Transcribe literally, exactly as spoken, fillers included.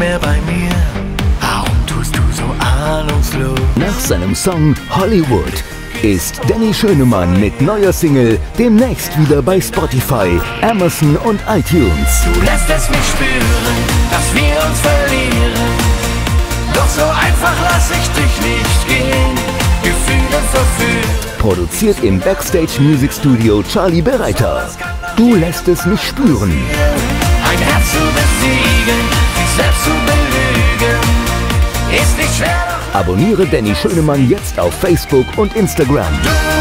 mehr bei mir. Warum tust du so ahnungslos? Nach seinem Song Hollywood ist Denny Schönemann mit neuer Single demnächst wieder bei Spotify, Amazon und iTunes. Du lässt es mich spüren, dass wir uns verlieren. Doch so einfach lass ich dich nicht gehen. Gefühle verführt. Produziert im Backstage-Musikstudio Charlie Bereiter. Du lässt es mich spüren. Ein Herz zu besiegen, sich selbst zu belügen, ist nicht schwer. Abonniere Denny Schönemann jetzt auf Facebook und Instagram.